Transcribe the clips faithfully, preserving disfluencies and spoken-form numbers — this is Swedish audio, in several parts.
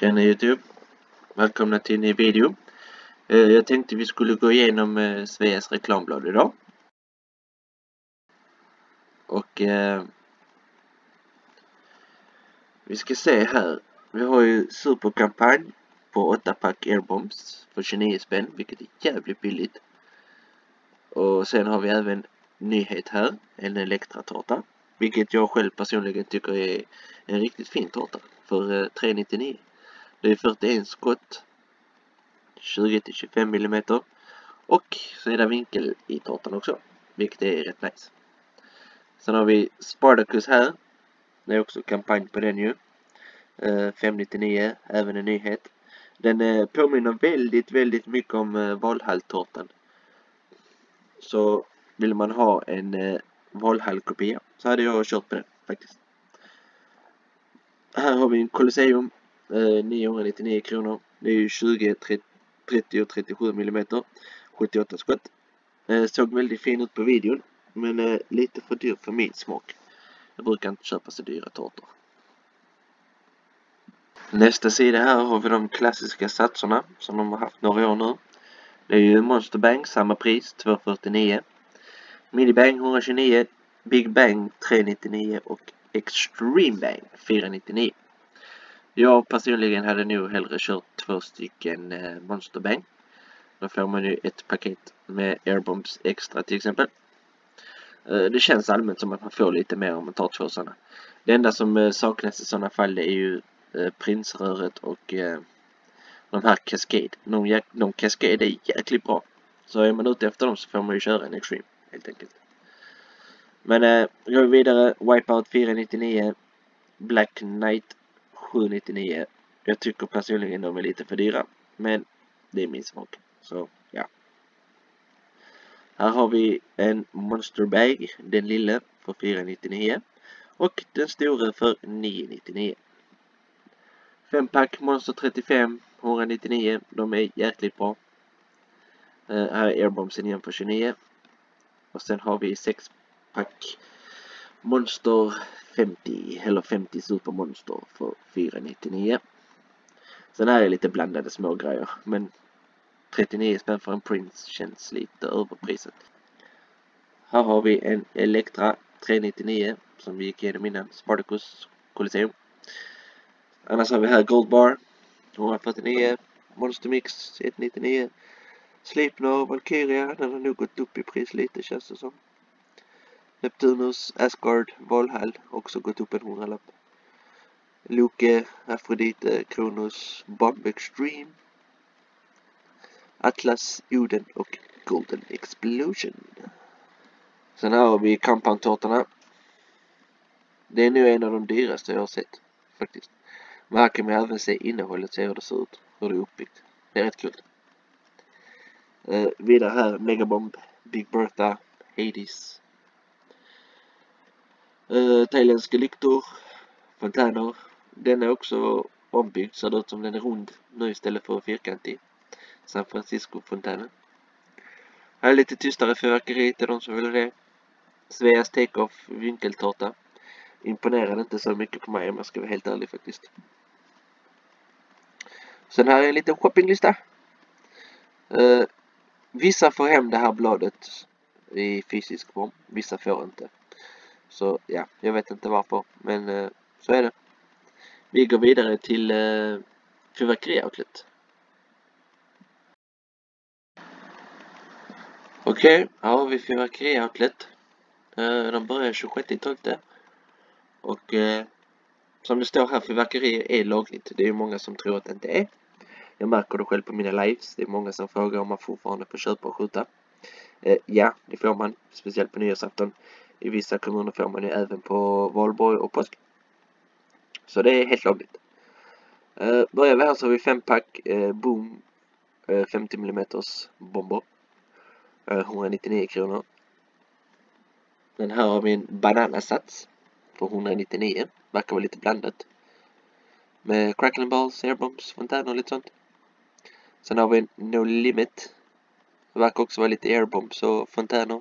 Tjena YouTube, välkomna till en ny video. eh, Jag tänkte vi skulle gå igenom eh, Sveas reklamblad idag. Och eh, vi ska se här. Vi har ju superkampanj på åtta pack airbombs för tjugonio spänn, vilket är jävligt billigt. Och sen har vi även nyhet här, en elektratårta, vilket jag själv personligen tycker är en riktigt fin tårta för eh, tre nittionio. Det är fyrtioen skott, tjugo till tjugofem millimeter, och så är det vinkel i tårtan också, vilket är rätt nice. Sen har vi Spartacus här. Det är också kampanj på den ju. fem nittionio, även en nyhet. Den eh, påminner väldigt, väldigt mycket om eh, Valhall-tårtan. Så vill man ha en eh, Valhall-kopia så hade jag kört på den faktiskt. Här har vi en Colosseum, eh, niohundranittionio kronor. Det är ju tjugo, trettio och trettiosju millimeter, sjuttioåtta skott. Eh, såg väldigt fin ut på videon, men eh, lite för dyr för min smak. Jag brukar inte köpa så dyra tårtor. Nästa sida här har vi de klassiska satserna som de har haft några år nu. Det är ju Monster Bang, samma pris, två fyrtionio. Mini Bang etthundratjugonio, Big Bang tre nittionio och Extreme Bang fyra nittionio. Jag personligen hade nog hellre kört två stycken eh, Monster Bang. Då får man ju ett paket med airbombs extra till exempel. Eh, det känns allmänt som att man får lite mer om man tar två sådana. Det enda som eh, saknas i sådana fall är ju eh, prinsröret och eh, de här Cascade. De, de Cascade är jäkligt bra. Så är man ute efter dem så får man ju köra en Extreme helt enkelt. Men eh, går vi vidare. Wipeout fyra nittionio, Black Knight sju nittionio. Jag tycker personligen de är lite för dyra, men det är min smak. Så ja. Här har vi en Monster Bag, den lilla för fyra nittionio och den stora för nio nittionio. fem pack Monster trettiofem etthundranittionio, de är jäkligt bra. Uh, här är airbombsen igen för tjugonio. Och sen har vi sex pack Monster femtio eller femtio Supermonster för fyra nittionio. Sen här är lite blandade små grejer, men trettionio spänn för en Prince känns lite överpriset. Här har vi en Elektra tre nittionio som vi gick igenom innan, Spartacus Colosseum. Annars har vi här Gold Bar etthundrafyrtionio, Monster Mix ett nittionio, Sleipner Valkyria, den har nog gått upp i pris lite känns det som. Neptunus, Asgard, Valhall, också gått upp en hundralapp. Loke, Aphrodite, Kronos, Bomb Extreme, Atlas, Oden och Golden Explosion. Sen här har vi Kampan-tårtorna. Det är nu en av de dyraste jag har sett faktiskt. Men här kan man även se innehållet, se hur det ser ut, hur det är uppbyggt. Det är rätt kul. Uh, vidare här Megabomb, Big Bertha, Hades, uh, thailändska lyktor, fontäner. Den är också ombyggd, så det ut som den är rund nu istället för fyrkantig. San Francisco-fontänen. Här är lite tystare fyrverkeri till de som vill det. Sveas Takeoff vinkeltårta. Imponerar inte så mycket på mig om jag ska vara helt ärlig faktiskt. Sen här är en liten shoppinglista. Uh, vissa får hem det här bladet i fysisk form. Vissa får inte. Så ja, jag vet inte varför. Men uh, så är det. Vi går vidare till uh, fyrverkerioutlet. Okej, okay, här har vi fyrverkerioutlet. Uh, de börjar tjugosjätte tolfte. Och uh, som det står här, fyrverkerier är lagligt. Det är många som tror att det inte är. Jag märker det själv på mina lives. Det är många som frågar om man fortfarande får köpa och skjuta. Uh, ja, det får man. Speciellt på nyårsafton. I vissa kommuner får man ju även på valborg och påsk. Så det är helt lagligt. Uh, börjar vi här så har vi fem pack uh, Boom uh, femtio millimeter bomber. Uh, etthundranittionio kronor. Men här har vi en bananasats för etthundranittionio. Verkar vara lite blandat. Med crackling balls, airbombs, fontäner och lite sånt. Sen har vi en No Limit. Det verkar också vara lite airbombs och fontäner.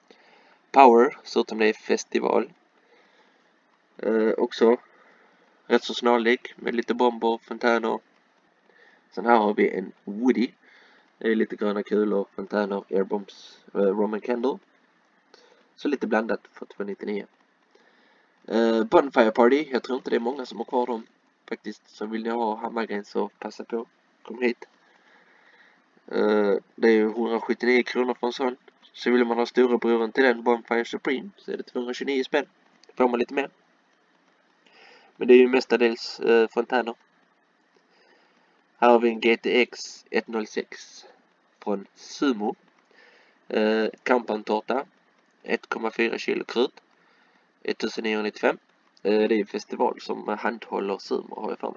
Power, så som det är festival. Uh, också rätt så snarlik med lite bomber, fontäner. Sen här har vi en Woody. Det är lite gröna kulor, fontäner, airbombs, uh, Roman candle. Så lite blandat för tvåhundranittionio. Uh, Bonfire Party, jag tror inte det är många som har kvar dem faktiskt. Så vill ni ha Hammargren så passa på, kom hit. Uh, det är ju hundrasjuttionio kronor för en sån. Så vill man ha storebroren till den, Bonfire Supreme, så är det tvåhundratjugonio spänn. Då får man lite mer. Men det är ju mestadels uh, fontäner. Här har vi en G T X etthundrasex från Sumo. Uh, Kampantorta. ett komma fyra kilo krut. ettusenniohundranittiofem. Uh, det är en festival som handhåller Sumo, har jag för mig.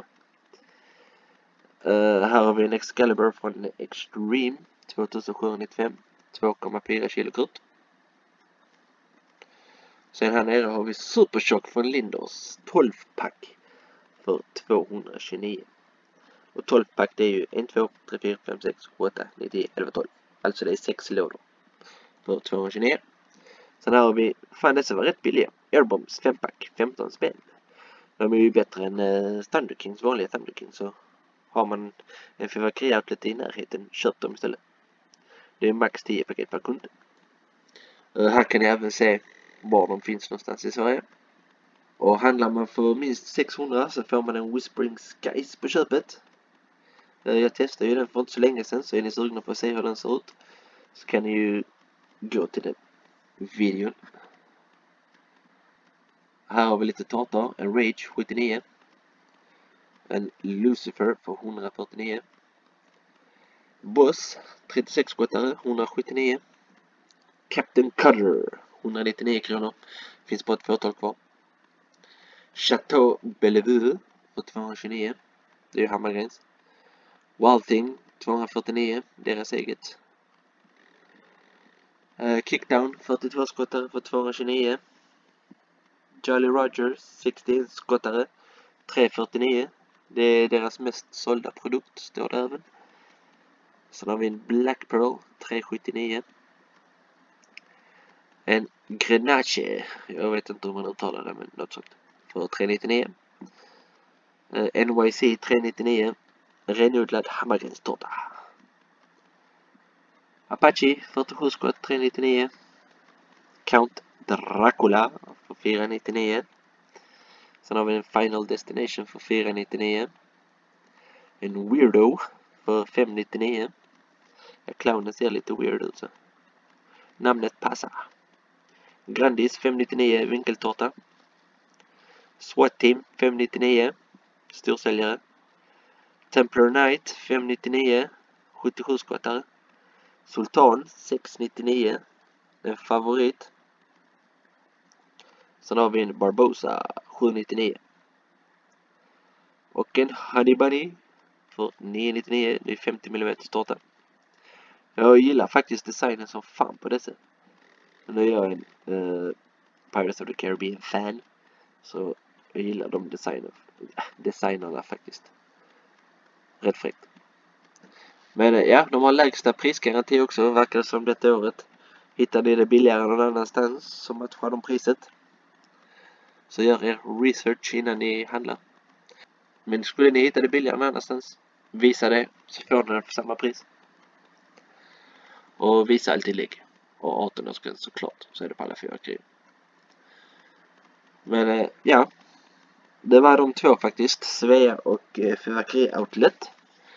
Uh, här har vi en Excalibur från Extreme. tvåtusensjuhundranittiofem. två komma fyra kilo krut. Sen här nere har vi Superchock från Lindors. tolv pack. För tvåhundratjugonio. Och tolv pack det är ju ett, två, tre, fyra, fem, sex, sju, åtta, nio, tio, elva, tolv. Alltså det är sex lådor. För tvåhundratjugonio. Sen här har vi, fan dessa var rätt billiga. Airbombs fem pack, femton spänn. De är ju bättre än uh, Thunder Kings, vanliga Thunder Kings. Så har man en fyrverkeri-outlet i närheten, köp dem istället. Det är max tio paket per kund. Uh, här kan ni även se var de finns någonstans i Sverige. Och handlar man för minst sexhundra så får man en Whispering Skies på köpet. Uh, jag testade ju den för inte så länge sedan, så är ni sugna på att se hur den ser ut så kan ni ju gå till den videon. Här har vi lite tårtor. En Rage sjuttionio. En Lucifer för hundrafyrtionio. Boss trettiosex skottare hundrasjuttionio. Captain Cutter etthundranittionio kronor. Finns på ett fåtal kvar. Chateau Bellevue för tvåhundratjugonio. Det är ju Hammargrens. Wild Thing tvåhundrafyrtionio. Deras eget. Uh, Kickdown fyrtiotvå skottare för tvåhundratjugonio. Jolly Roger sextio skottare trehundrafyrtionio. Det är deras mest sålda produkt, står det även. Sen har vi en Black Pearl trehundrasjuttionio. En Grenache, jag vet inte hur man uttalar det, men något sånt, för trehundranittionio. uh, N Y C trehundranittionio. Renodlad Hammargrenstårta. Apache fyrtiosju skott trehundranittionio. Count Dracula för fyrahundranittionio. Sen har vi en Final Destination för fyrahundranittionio. En Weirdo för femhundranittionio. Ja, clownen ser lite weird ut så. Namnet passar. Grandis femhundranittionio vinkeltårta. SWAT Team femhundranittionio. Storsäljare. Templar Knight femhundranittionio. sjuttiosju skottare. Sultan sexhundranittionio. En favorit. Sen har vi en Barbosa sjuhundranittionio. Och en Honey Bunny för niohundranittionio. Det är femtio millimeter tårta. Jag gillar faktiskt designen som fan på dessa. Nu är jag en uh, Pirates of the Caribbean fan. Så jag gillar de designer, designerna faktiskt. Rätt fräckt. Men uh, ja, de har lägsta prisgaranti också. Verkar som detta året. Hittar ni det billigare någon annanstans som matchar de priset. Så gör er research innan ni handlar. Men skulle ni hitta det billigare någon annanstans, visa det så får ni det för samma pris. Och visa alltid lägg. Och arton-årsgräns såklart, så är det på alla fyra krig. Men eh, ja, det var de två faktiskt, Svea och eh, Fyrverkeri Outlet.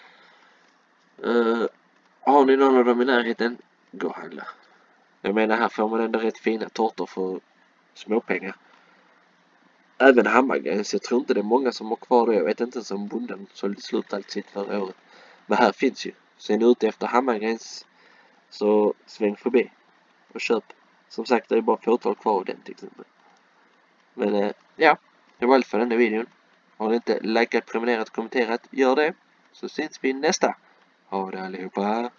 Uh, har ni någon av dem i närheten, gå och handla. Jag menar, här får man ändå rätt fina tårtor för småpengar. Även Hammargrens, jag tror inte det är många som har kvar det. Jag vet inte ens om bonden sålde slut allt sitt förra året. Men här finns ju. Så är ni ute efter Hammargrens så sväng förbi och köp. Som sagt, det är bara fåtal kvar av den till exempel. Men eh, ja, det var allt för den här videon. Har ni inte likat, prenumererat, kommenterat, gör det. Så syns vi nästa. Ha det allihopa.